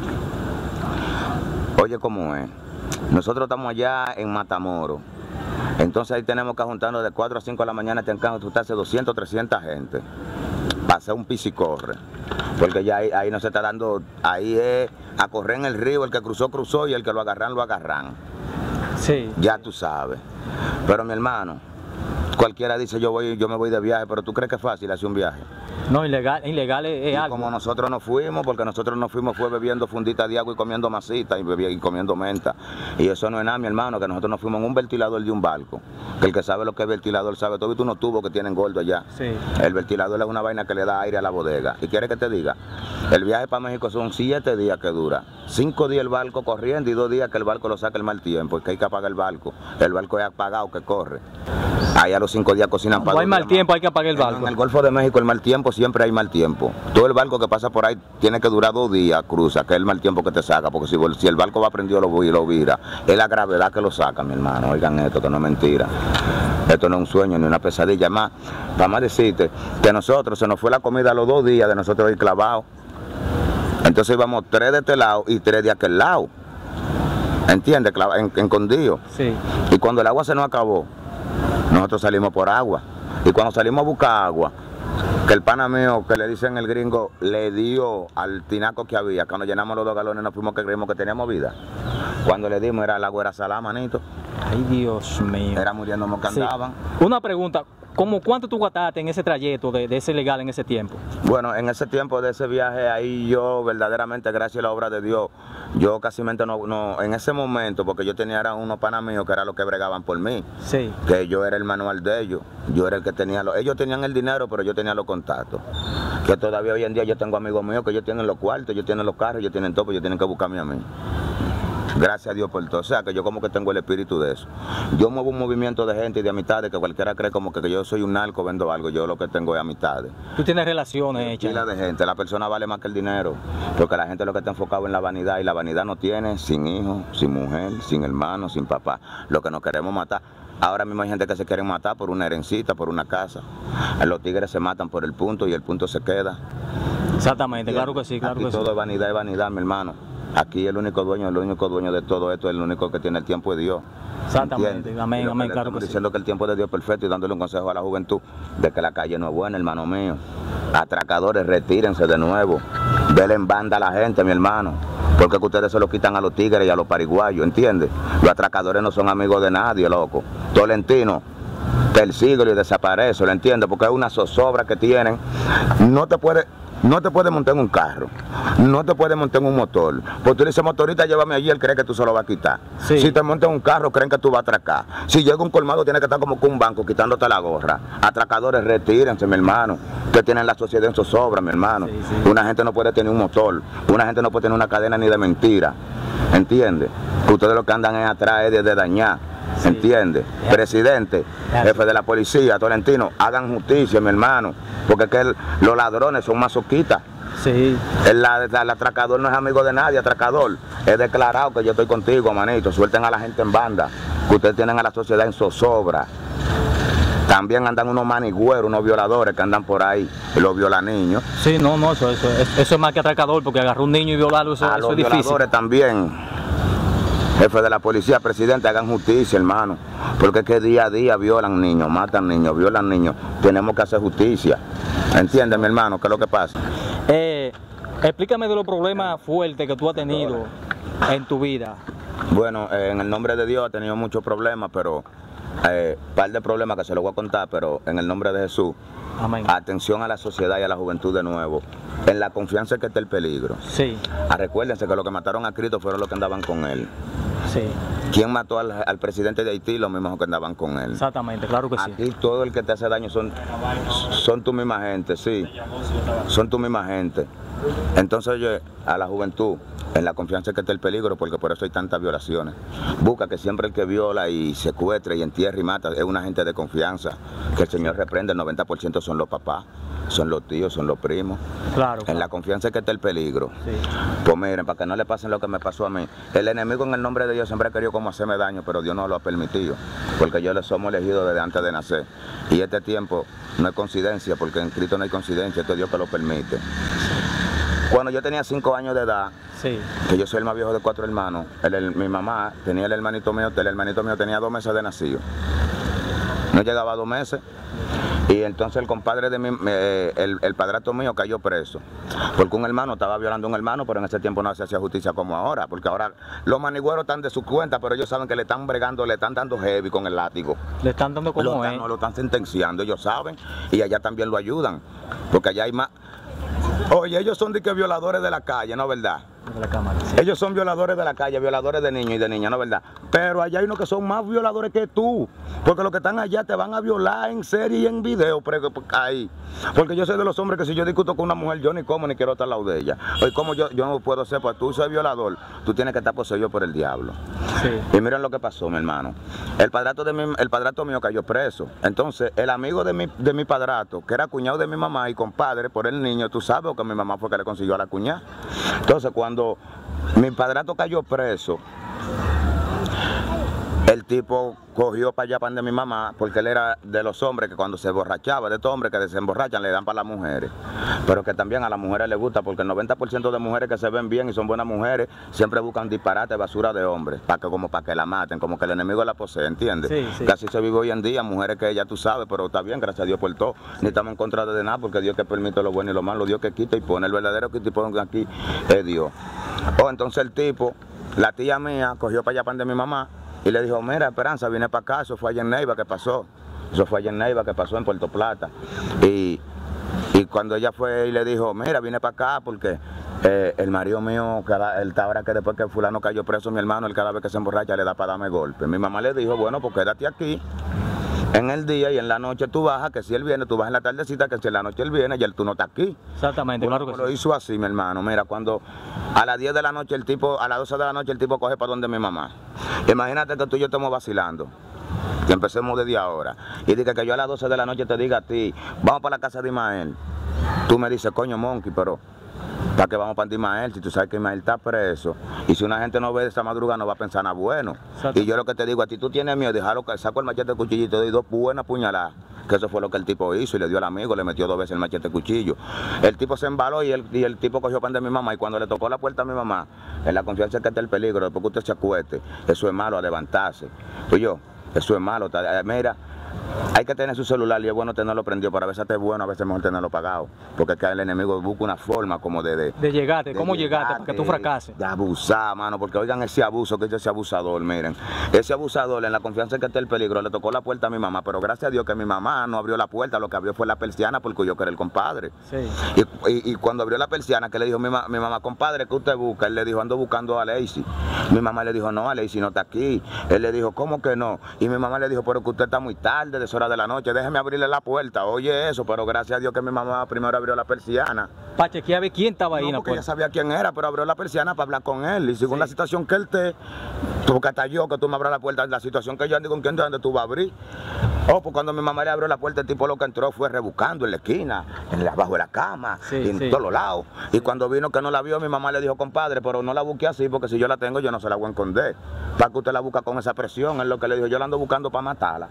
oye cómo es. Nosotros estamos allá en Matamoros. Entonces ahí tenemos que juntarnos de cuatro a cinco de la mañana, tenemos que juntarse doscientas, trescientas gente. Para hacer un pisicorre. Porque ya ahí, ahí no se está dando, ahí es a correr en el río, el que cruzó, cruzó y el que lo agarran, lo agarran. Sí. Ya tú sabes. Pero mi hermano, Cualquiera dice yo voy, yo me voy de viaje, pero ¿tú crees que es fácil hacer un viaje? No, ilegal, ilegal es, es Y algo. como nosotros nos fuimos, porque nosotros nos fuimos fue bebiendo fundita de agua y comiendo masita y, bebi- y comiendo menta. Y eso no es nada, mi hermano, que nosotros nos fuimos en un ventilador de un barco. Que el que sabe lo que es ventilador sabe. Tú has visto unos tubos que tienen gordo allá. Sí. El ventilador es una vaina que le da aire a la bodega. ¿Y quieres que te diga? El viaje para México son siete días que dura. Cinco días el barco corriendo y dos días que el barco lo saca el mal tiempo. Y que hay que apagar el barco. El barco es apagado que corre. Ahí a los cinco días cocinan para No hay dos mal días tiempo, más. hay que apagar el En- barco. En el Golfo de México el mal tiempo siempre hay mal tiempo. Todo el barco que pasa por ahí tiene que durar dos días, cruza, que es el mal tiempo que te saca, porque si, si el barco va prendido lo, lo vira, es la gravedad que lo saca, mi hermano. Oigan esto, que no es mentira. Esto no es un sueño ni una pesadilla. Más, para más decirte que nosotros se nos fue la comida a los dos días de nosotros ir clavados. Entonces íbamos tres de este lado y tres de aquel lado. ¿Entiendes? Clava- En, escondido. Sí. Y cuando el agua se nos acabó, nosotros salimos por agua. Y cuando salimos a buscar agua, que el pana mío, que le dicen el gringo, le dio al tinaco que había. Cuando llenamos los dos galones nos fuimos que creímos que teníamos vida. Cuando le dimos, era el agua era salada, manito. Ay, Dios mío. Era muriéndonos que Sí. andaban. Una pregunta, ¿cómo cuánto tú gastaste en ese trayecto de, de ese legal en ese tiempo? Bueno, en ese tiempo de ese viaje ahí yo verdaderamente, gracias a la obra de Dios, yo casi no, no, en ese momento, porque yo tenía era unos panas míos que eran los que bregaban por mí, Sí. que yo era el manual de ellos, yo era el que tenía, los, ellos tenían el dinero, pero yo tenía los contactos, que todavía hoy en día yo tengo amigos míos que ellos tienen los cuartos, ellos tienen los carros, ellos tienen todo, pues ellos tienen que buscarme a mí. Gracias a Dios por todo. O sea, que yo como que tengo el espíritu de eso. Yo muevo un movimiento de gente y de amistades que cualquiera cree como que, que yo soy un narco, vendo algo. Yo lo que tengo es amistades. Tú tienes relaciones hechas. Pila de gente. La persona vale más que el dinero. Porque la gente lo que está enfocado en la vanidad. Y la vanidad no tiene sin hijo, sin mujer, sin hermano, sin papá. Lo que nos queremos matar. Ahora mismo hay gente que se quiere matar por una herencita, por una casa. Los tigres se matan por el punto y el punto se queda. Exactamente, claro que sí, claro Aquí que sí. todo es vanidad y vanidad, mi hermano. Aquí el único dueño, el único dueño de todo esto, el único que tiene el tiempo es Dios. Exactamente, ¿Entiendes? amén, Y lo amén, le claro estamos que sí. diciendo que el tiempo de Dios es perfecto y dándole un consejo a la juventud de que la calle no es buena, hermano mío. Atracadores, retírense de nuevo. Vele en banda a la gente, mi hermano. Porque que ustedes se lo quitan a los tigres y a los pariguayos, ¿entiendes? Los atracadores no son amigos de nadie, loco. Tolentino, del siglo y desaparece, ¿lo entiendes? Porque es una zozobra que tienen. No te puede... No te puedes montar en un carro, no te puedes montar en un motor. Porque tú le dices, motorista, llévame allí, él cree que tú se lo vas a quitar. Sí. Si te montas en un carro, creen que tú vas a atracar. Si llega un colmado, tiene que estar como con un banco, quitándote la gorra. Atracadores, retírense, mi hermano. Que tienen la sociedad en zozobra, mi hermano. Sí, sí. Una gente no puede tener un motor, una gente no puede tener una cadena ni de mentira. ¿Entiendes? Que ustedes lo que andan es atrás es de, de dañar. Sí. ¿Entiendes? Ya. Presidente, Ya. jefe de la policía, Tolentino, hagan justicia, mi hermano. Porque es que el- los ladrones son masoquistas. Sí. El, la- la- el atracador no es amigo de nadie, atracador. He declarado que yo estoy contigo, manito. Suelten a la gente en banda. Que ustedes tienen a la sociedad en zozobra. También andan unos manigüeros, unos violadores que andan por ahí y los violan niños. Sí, no, no, eso, eso, eso, eso es más que atracador, porque agarrar un niño y violarlo, eso, A eso los es difícil. violadores también. Jefe de la policía, presidente, hagan justicia, hermano. Porque es que día a día violan niños, matan niños, violan niños. Tenemos que hacer justicia. ¿Entiendes, mi hermano? ¿Qué es lo que pasa? Eh, explícame de los problemas fuertes que tú has tenido en tu vida. Bueno, eh, en el nombre de Dios he tenido muchos problemas, pero eh, par de problemas que se los voy a contar, pero en el nombre de Jesús, Amén. atención a la sociedad y a la juventud de nuevo. En la confianza que está el peligro. Sí, Ah, recuérdense que los que mataron a Cristo fueron los que andaban con él. sí, ¿Quién mató al, al presidente de Haití? Los mismos que andaban con él. exactamente, claro que sí. Aquí todo el que te hace daño son, son tu misma gente, sí. Son tu misma gente. Entonces, oye, a la juventud, en la confianza que está el peligro, porque por eso hay tantas violaciones. Busca que siempre el que viola y secuestra y entierra y mata es una gente de confianza. Que el Señor reprende, el noventa por ciento son los papás, son los tíos, son los primos. Claro. En la confianza que está el peligro. Sí. Pues miren, para que no le pasen lo que me pasó a mí. El enemigo en el nombre de Dios siempre ha querido como hacerme daño, pero Dios no lo ha permitido. Porque yo le somos elegidos desde antes de nacer. Y este tiempo no es coincidencia, porque en Cristo no hay coincidencia, esto es Dios que lo permite. Cuando yo tenía cinco años de edad, Sí, que yo soy el más viejo de cuatro hermanos, el- el- mi mamá tenía el hermanito mío, el hermanito mío tenía dos meses de nacido. No llegaba a dos meses. Y entonces el compadre de mi, eh, el, el padrastro mío cayó preso, porque un hermano estaba violando a un hermano, pero en ese tiempo no se hacía justicia como ahora, porque ahora los manigüeros están de su cuenta, pero ellos saben que le están bregando, le están dando heavy con el látigo. Le están dando como lo es. están, no, lo están sentenciando, ellos saben, y allá también lo ayudan, porque allá hay más... Oye, ellos son de que violadores de la calle, ¿no es verdad? De la cámara, sí. Ellos son violadores de la calle, violadores de niños y de niñas, ¿no es verdad? Pero allá hay unos que son más violadores que tú, porque los que están allá te van a violar en serie y en video, pero ahí. Porque yo soy de los hombres que si yo discuto con una mujer, yo ni como ni quiero estar al lado de ella. Oye, como yo, yo no puedo ser, pues tú soy violador, tú tienes que estar poseído por el diablo. Sí. Y miren lo que pasó, mi hermano. El padrastro, de mi, el padrastro mío cayó preso. Entonces, el amigo de mi, de mi padrastro, que era cuñado de mi mamá y compadre por el niño, tú sabes que mi mamá fue que le consiguió a la cuñada. Entonces, cuando mi padrastro cayó preso, el tipo cogió para allá para de mi mamá, porque él era de los hombres que cuando se emborrachaba, de estos hombres que se emborrachan, le dan para las mujeres. Pero que también a las mujeres les gusta, porque el noventa por ciento de mujeres que se ven bien y son buenas mujeres, siempre buscan disparate, basura de hombres, para que, como para que la maten, como que el enemigo la posee, ¿entiendes? Sí, sí. Casi se vive hoy en día, mujeres que ya tú sabes, pero está bien, gracias a Dios por todo. Ni estamos en contra de nada, porque Dios que permite lo bueno y lo malo, Dios que quita y pone, el verdadero que te pone aquí es Dios. Oh, entonces el tipo, la tía mía, cogió para allá para de mi mamá, y le dijo, mira, Esperanza, viene para acá, eso fue allá en Neiva que pasó. Eso fue allá en Neiva que pasó en Puerto Plata. Y, y cuando ella fue y le dijo, mira, viene para acá porque eh, el marido mío, cada, él está ahora que después que fulano cayó preso, mi hermano, él cada vez que se emborracha le da para darme golpe. Mi mamá le dijo, bueno, pues quédate aquí. En el día y en la noche tú bajas, que si él viene, tú vas en la tardecita, que si en la noche él viene y él tú no estás aquí. Exactamente, bueno, claro que lo sí. hizo así, mi hermano. Mira, cuando a las diez de la noche el tipo, a las doce de la noche el tipo coge para donde mi mamá. Imagínate que tú y yo estamos vacilando. Que empecemos desde ahora. Y diga que yo a las doce de la noche te diga a ti, vamos para la casa de Ismael. Tú me dices, coño, Monkey, pero ¿para qué vamos para Ismael? Si tú sabes que Ismael está preso. Y si una gente no ve esa madrugada, no va a pensar nada bueno. Exacto. Y yo lo que te digo a ti, tú tienes miedo, déjalo que saco el machete cuchillo y te doy dos buenas puñaladas. Que eso fue lo que el tipo hizo y le dio al amigo, le metió dos veces el machete cuchillo. El tipo se embaló y el, y el tipo cogió pan de mi mamá. Y cuando le tocó la puerta a mi mamá, en la confianza que está el peligro, después que usted se acueste, eso es malo a levantarse. Pues yo, eso es malo. Mira, hay que tener su celular y es bueno tenerlo prendido, pero a veces es bueno, a veces es mejor tenerlo apagado. Porque es que el enemigo busca una forma como de... De, de llegarte, de ¿cómo llegarte? Para que tú fracases. De abusar, mano, porque oigan ese abuso, que es ese abusador, miren. Ese abusador, en la confianza que está el peligro, le tocó la puerta a mi mamá, pero gracias a Dios que mi mamá no abrió la puerta, lo que abrió fue la persiana porque yo que era el compadre. Sí. Y, y, y cuando abrió la persiana, que le dijo mi, ma, mi mamá, compadre, ¿qué usted busca? Él le dijo, ando buscando a Lacey. Mi mamá le dijo, no, a Lacey no está aquí. Él le dijo, ¿cómo que no? Y mi mamá le dijo, pero que usted está muy tarde, de hora de la noche, déjeme abrirle la puerta. Oye eso, pero gracias a Dios que mi mamá primero abrió la persiana. Para chequear a ver quién estaba ahí. No, porque ella sabía quién era, pero abrió la persiana para hablar con él. Y según sí. La situación que él te... Tú que hasta yo, que tú me abras la puerta, la situación que yo ando con quién de dónde tú vas a abrir. Oh, pues cuando mi mamá le abrió la puerta, el tipo lo que entró fue rebuscando en la esquina, en la, abajo de la cama, sí, y en sí. todos los lados. Sí. Y cuando vino que no la vio, mi mamá le dijo, compadre, pero no la busque así, porque si yo la tengo, yo no se la voy a esconder. Para que usted la busca con esa presión, es lo que le dijo, yo la ando buscando para matarla.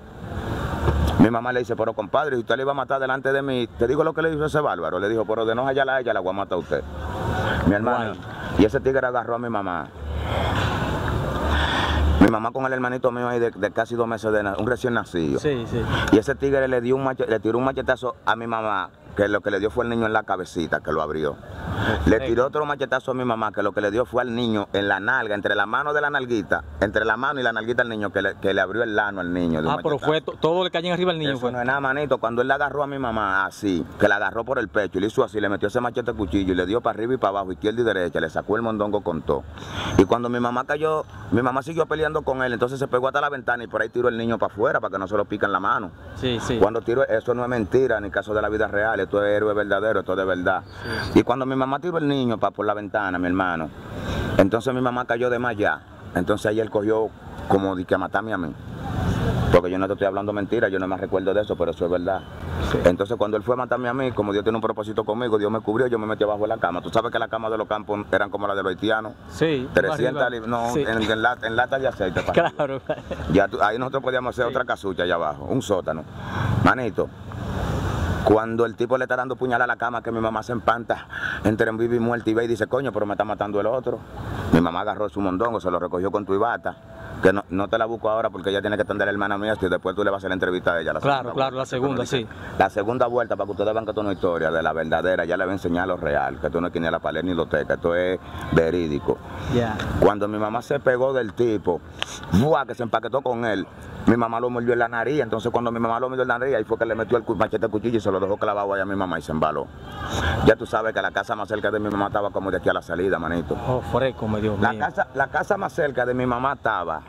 Mi mamá le dice, pero compadre, si usted le iba a matar delante de mí, te digo lo que le dijo ese bárbaro. Le dijo, pero de no hallarla a ella, la voy a matar a usted. Mi hermano. Wow. Y ese tigre agarró a mi mamá. Mi mamá con el hermanito mío ahí de, de casi dos meses de un recién nacido. Sí, sí. Y ese tigre le dio un machete, le tiró un machetazo a mi mamá, que lo que le dio fue el niño en la cabecita, que lo abrió. Le tiró otro machetazo a mi mamá, que lo que le dio fue al niño en la nalga, entre la mano de la nalguita, entre la mano y la nalguita al niño, que le, que le abrió el lano al niño. Ah, pero fue to, todo le cayó arriba al niño. Eso fue. No es nada, manito. Cuando él le agarró a mi mamá así, que la agarró por el pecho y le hizo así, le metió ese machete cuchillo y le dio para arriba y para abajo, izquierda y derecha, le sacó el mondongo con todo. Y cuando mi mamá cayó, mi mamá siguió peleando con él, entonces se pegó hasta la ventana y por ahí tiró el niño para afuera para que no se lo pican la mano. Sí, sí. Cuando tiró, eso no es mentira, ni caso de la vida real, esto es héroe verdadero, esto es de verdad. Sí. Y cuando mi mamá tiró el niño para por la ventana, mi hermano, entonces mi mamá cayó de más allá. Entonces ahí él cogió como de que a matarme a mí. Porque yo no te estoy hablando mentira, yo no me recuerdo de eso, pero eso es verdad. Sí. Entonces cuando él fue a matarme a mí, como Dios tiene un propósito conmigo, Dios me cubrió, yo me metí abajo de la cama. Tú sabes que las camas de los campos eran como las de los haitianos. Sí. trescientas, no, sí. En, en, lata, en lata de aceite. Claro. Ya tú, ahí nosotros podíamos hacer sí. Otra casucha allá abajo, un sótano. Manito. Cuando el tipo le está dando puñal a la cama, que mi mamá se empanta entre en vivo y muerte y ve y dice, coño, pero me está matando el otro. Mi mamá agarró su mondongo, se lo recogió con tu y bata, que no, no te la busco ahora porque ella tiene que atender a la hermana mía y después tú le vas a hacer la entrevista a ella. La claro, claro, la segunda, sí. La segunda vuelta, para que ustedes vean que esto no es historia de la verdadera, ya le voy a enseñar lo real, que esto no es que ni la pared ni lo teca, esto es verídico. Yeah. Cuando mi mamá se pegó del tipo, ¡buah!, que se empaquetó con él, mi mamá lo mordió en la nariz, entonces cuando mi mamá lo mordió en la nariz, ahí fue que le metió el machete al cuchillo y se lo dejó clavado ahí a mi mamá y se embaló. Ya tú sabes que la casa más cerca de mi mamá estaba como de aquí a la salida, manito. Oh, fresco, me Dios la mío. casa, la casa más cerca de mi mamá estaba,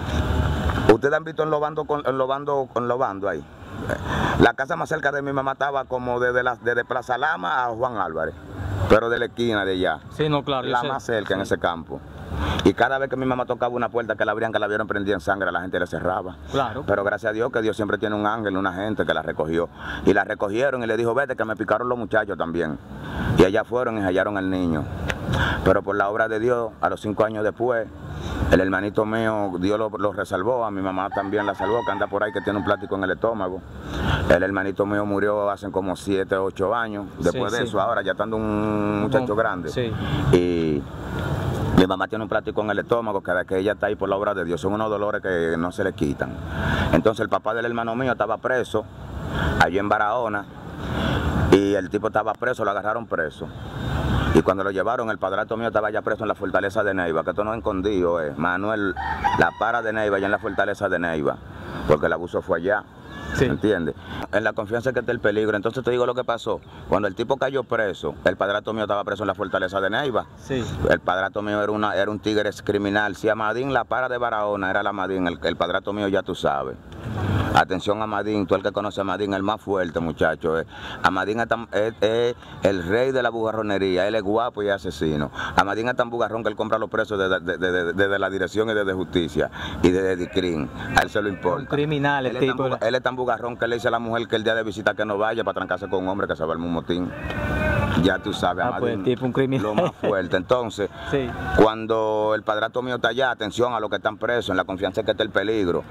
ustedes han visto en Lobando, con, en Lobando, en Lobando ahí. La casa más cerca de mi mamá estaba como desde, la, desde Plaza Lama a Juan Álvarez, pero de la esquina de allá. Sí, no, claro. La más cerca, sí, en ese campo. Y cada vez que mi mamá tocaba una puerta que la abrían, que la vieron prendida en sangre, la gente le cerraba. Claro. Pero gracias a Dios que Dios siempre tiene un ángel, una gente que la recogió. Y la recogieron y le dijo, vete que me picaron los muchachos también. Y allá fueron y hallaron al niño. Pero por la obra de Dios, a los cinco años después, el hermanito mío, Dios lo, lo resalvó, a mi mamá también la salvó, que anda por ahí que tiene un plástico en el estómago. El hermanito mío murió hace como siete, ocho años. Después sí, de sí. eso, ahora ya estando un muchacho No, grande. sí. Y mi mamá tiene un plástico en el estómago, cada que ella está ahí por la obra de Dios, son unos dolores que no se le quitan. Entonces el papá del hermano mío estaba preso, allí en Barahona, y el tipo estaba preso, lo agarraron preso. Y cuando lo llevaron, el padrastro mío estaba ya preso en la fortaleza de Neiva, que esto no es escondido, eh. Manuel, la para de Neiva, allá en la fortaleza de Neiva, porque el abuso fue allá. Sí. ¿Entiendes? En la confianza que está el peligro. Entonces te digo lo que pasó. Cuando el tipo cayó preso, el padrastro mío estaba preso en la fortaleza de Neiva. Sí. El padrastro mío era, una, era un tigre criminal. Si Amadín, la para de Barahona, era la Amadín. El, el padrastro mío ya tú sabes. Atención a Amadín, tú el que conoce a Amadín, el más fuerte, muchacho. Eh. Amadín es, tan, es, es el rey de la bugarronería, él es guapo y asesino. Amadín es tan bugarrón que él compra los presos desde de, de, de, de, de la dirección y desde justicia y desde DICRIN. A él se lo importa. Un criminal, el él tipo. Es tan, él es tan bugarrón que le dice a la mujer que el día de visita que no vaya para trancarse con un hombre que se va al motín. Ya tú sabes, ah, Amadín, pues, tipo un criminal. Lo más fuerte. Entonces, sí. Cuando el padrastro mío está allá, atención a los que están presos, en la confianza que está el peligro,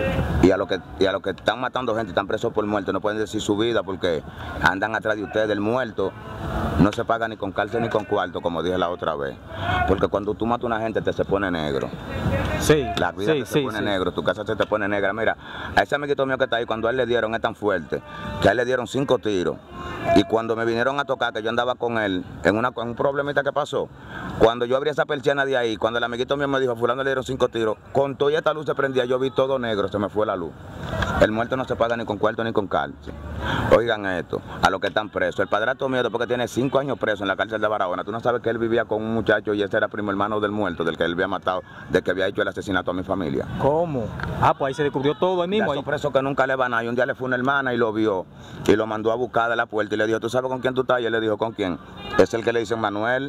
y a los que, y a los que están matando gente, están presos por muerte, no pueden decir su vida porque andan atrás de ustedes. El muerto no se paga ni con cárcel ni con cuarto, como dije la otra vez, porque cuando tú matas a una gente te se pone negro. Sí, la vida sí, te se sí, pone sí. negro, tu casa se te pone negra. Mira, a ese amiguito mío que está ahí, cuando a él le dieron, es tan fuerte, que a él le dieron cinco tiros. Y cuando me vinieron a tocar, que yo andaba con él, en, una, en un problemita que pasó, cuando yo abrí esa persiana de ahí, cuando el amiguito mío me dijo, fulano le dieron cinco tiros, con toda esta luz se prendía, yo vi todo negro, se me fue la luz. El muerto no se paga ni con cuarto ni con cárcel. Oigan esto, a los que están presos. El padrastro mío, después que tiene cinco años preso en la cárcel de Barahona, tú no sabes que él vivía con un muchacho y ese era primo hermano del muerto, del que él había matado, del que había hecho el asesinato a mi familia. ¿Cómo? Ah, pues ahí se descubrió todo ahí mismo. De esos presos que nunca le van a ir. Un día le fue una hermana y lo vio y lo mandó a buscar de la puerta y le dijo, ¿tú sabes con quién tú estás? Y él le dijo, ¿con quién? Es el que le dicen Manuel,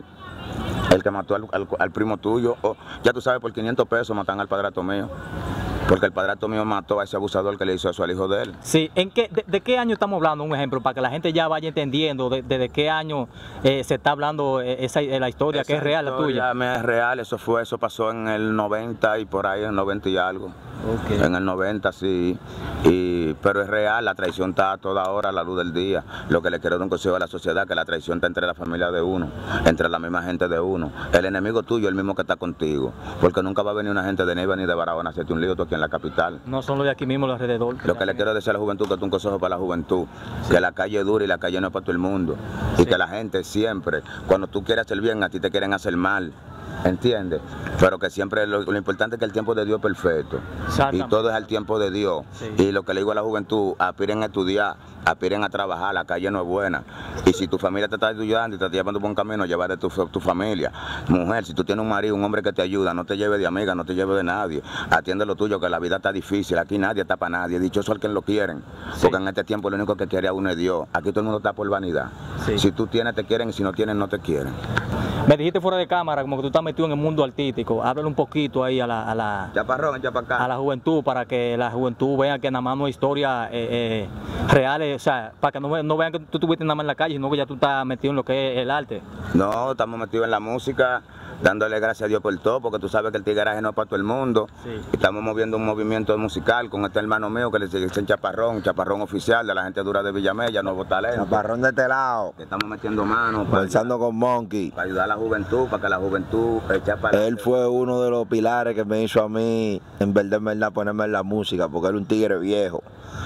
el que mató al, al, al primo tuyo. Oh, ya tú sabes, por quinientos pesos matan al padrastro mío. Porque el padrastro mío mató a ese abusador que le hizo eso al hijo de él. Sí, ¿en qué, de, de qué año estamos hablando? Un ejemplo, para que la gente ya vaya entendiendo de, de, de qué año eh, se está hablando esa, la historia, esa que es real, la tuya. Es real, eso fue, eso pasó en el noventa y por ahí, en el noventa y algo. Okay. En el noventa, sí, y, pero es real, la traición está a toda hora a la luz del día. Lo que le quiero dar un consejo a la sociedad, que la traición está entre la familia de uno, entre la misma gente de uno. El enemigo tuyo es el mismo que está contigo, porque nunca va a venir una gente de Neiva ni de Barahona a hacerte un lío tú aquí en la capital. No son los de aquí mismo, los alrededor. Lo que le quiero decir a la juventud, que es un consejo para la juventud, sí. Que la calle es dura y la calle no es para todo el mundo. Sí. Y que la gente siempre, cuando tú quieres hacer bien, a ti te quieren hacer mal. ¿Entiendes? Pero que siempre lo, lo importante es que el tiempo de Dios es perfecto. Y todo es al tiempo de Dios. Sí. Y lo que le digo a la juventud, aspiren a estudiar, aspiren a trabajar, la calle no es buena. Y si tu familia te está ayudando y te está llevando por un camino, llevar de tu, tu familia. Mujer, si tú tienes un marido, un hombre que te ayuda, no te lleve de amiga, no te lleve de nadie. Atiende lo tuyo, que la vida está difícil. Aquí nadie está para nadie. Dichoso al que lo quieren. Sí. Porque en este tiempo lo único que quiere a uno es Dios. Aquí todo el mundo está por vanidad. Sí. Si tú tienes, te quieren, y si no tienes, no te quieren. Me dijiste fuera de cámara como que tú estás metido en el mundo artístico. Háblale un poquito ahí a la, a la, Chaparrón, chapacá. a la juventud, para que la juventud vea que nada más no hay historias eh, eh, reales, o sea, para que no, no vean que tú estuviste nada más en la calle, sino que ya tú estás metido en lo que es el arte. No, estamos metidos en la música, dándole gracias a Dios por todo, porque tú sabes que el tigueraje no es para todo el mundo. Sí. Estamos moviendo un movimiento musical con este hermano mío que le dicen Chaparrón, Chaparrón oficial de la gente dura de Villamella, Nuevo Talento. Chaparrón de este lado. Que estamos metiendo manos para, Conversando con Monkey. para ayudar a la juventud, para que la juventud eche para Él fue uno de los pilares que me hizo a mí, en verdad, en verdad, ponerme en la música, porque él es un tigre viejo.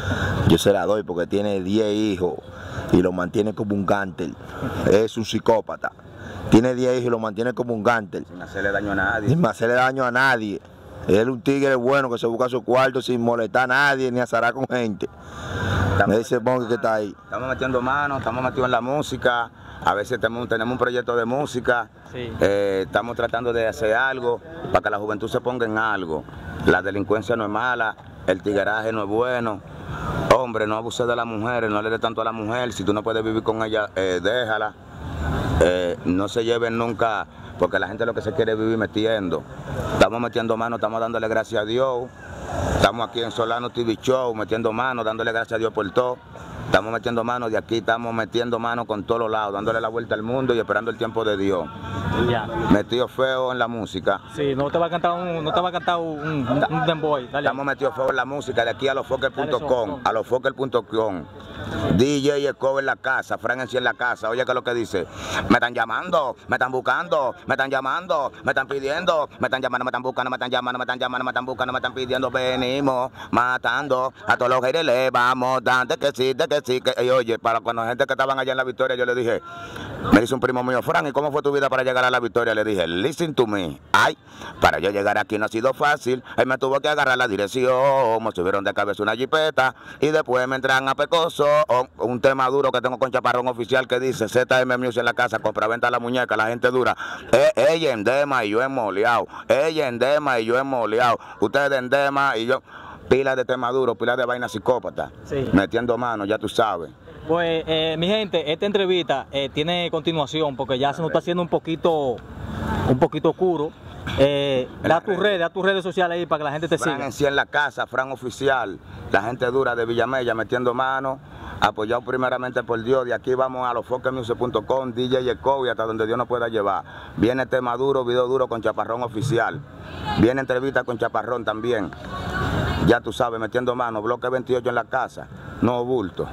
Yo se la doy porque tiene diez hijos y lo mantiene como un gántel. Es un psicópata. Tiene diez hijos y lo mantiene como un gántel. sin hacerle daño a nadie. Sin hacerle daño a nadie. Él es un tigre bueno que se busca su cuarto sin molestar a nadie ni azará con gente. Me dice Monkey que está ahí. Estamos metiendo manos, estamos metidos en la música. A veces tenemos, tenemos un proyecto de música. Sí. Eh, estamos tratando de hacer algo para que la juventud se ponga en algo. La delincuencia no es mala, el tigueraje no es bueno. Hombre, no abuses de las mujeres, no le dé tanto a la mujer. Si tú no puedes vivir con ella, eh, déjala. Eh, no se lleven nunca, porque la gente lo que se quiere es vivir metiendo. Estamos metiendo manos, estamos dándole gracias a Dios. Estamos aquí en Solano T V Show metiendo manos, dándole gracias a Dios por todo. Estamos metiendo manos de aquí, estamos metiendo manos con todos los lados, dándole la vuelta al mundo y esperando el tiempo de Dios. Ya. Metido feo en la música. Sí, no te va a cantar un, no te va a cantar un, un, un demboy. Dale. Estamos metidos feo en la música, de aquí a lofoker punto Dale, com, son, son. a lofoker punto com. D J Escobar en la casa, Fran en sí en la casa. Oye, ¿qué es lo que dice? Me están llamando, me están buscando, me están llamando, me están pidiendo, me están llamando, me están buscando, me están llamando, me están llamando, me están buscando, me están pidiendo. Venimos matando a todos los haters, le vamos dando que sí, de que sí. Que... Y oye, para cuando la gente que estaban allá en la Victoria, yo le dije, me dice un primo mío, Fran, ¿y cómo fue tu vida para llegar a la Victoria? Le dije, listen to me. Ay, para yo llegar aquí no ha sido fácil. Él me tuvo que agarrar la dirección, me subieron de cabeza una jipeta y después me entran a Pecoso. Un tema duro que tengo con Chaparrón oficial que dice Z M Music en la casa, compra-venta la muñeca, la gente dura. Eh, ella en Dema y yo en Moleado. Ella en Dema y yo en Moleado. Ustedes en Dema y yo. Pila de tema duro, pila de vaina psicópata. Sí. Metiendo manos, ya tú sabes. Pues, eh, mi gente, esta entrevista eh, tiene continuación porque ya se nos está haciendo un poquito, un poquito oscuro. Eh, da tus redes, da tus redes sociales ahí para que la gente te Fran siga. en sí en la casa, Fran oficial, la gente dura de Villamella metiendo manos, apoyado primeramente por Dios. De aquí vamos a lofoker music punto com, D J Escobar, hasta donde Dios nos pueda llevar. Viene tema duro, video duro con Chaparrón oficial. Viene entrevista con Chaparrón también. Ya tú sabes, metiendo manos, bloque veintiocho en la casa, no bulto.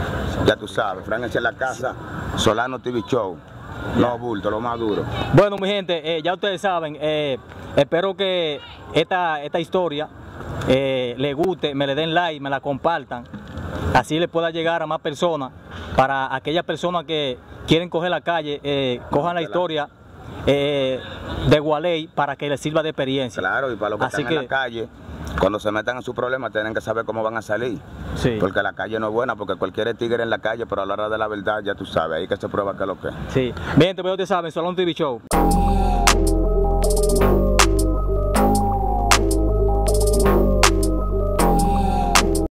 Ya tú sabes, Fran en sí en la casa, Solano T V Show. No bulto, lo más duro. Bueno, mi gente, eh, ya ustedes saben, eh, espero que esta, esta historia eh, les guste, me le den like, me la compartan, así le pueda llegar a más personas, para aquellas personas que quieren coger la calle, eh, cojan la historia eh, de Gualey para que les sirva de experiencia. Claro, y para los que Así están que, en la calle, cuando se metan en sus problemas tienen que saber cómo van a salir. sí, Porque la calle no es buena, porque cualquier tigre en la calle, pero a la hora de la verdad ya tú sabes, ahí que se prueba que es lo que es. sí. Mi gente, pues ustedes saben, Solano T V Show.